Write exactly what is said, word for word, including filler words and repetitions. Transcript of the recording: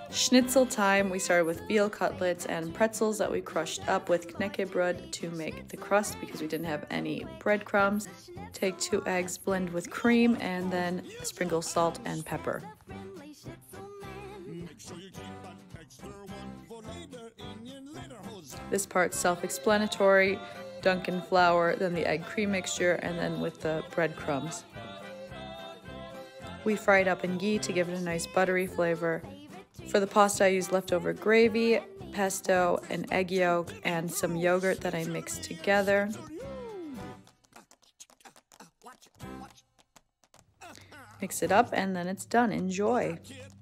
Schnitzel time. We started with veal cutlets and pretzels that we crushed up with knäckebröd to make the crust because we didn't have any breadcrumbs. Take two eggs, blend with cream, and then sprinkle salt and pepper. This part's self-explanatory. Dunk in flour, then the egg cream mixture, and then with the breadcrumbs. We fry it up in ghee to give it a nice buttery flavor. For the pasta, I used leftover gravy, pesto, an egg yolk, and some yogurt that I mixed together. Mix it up and then it's done. Enjoy!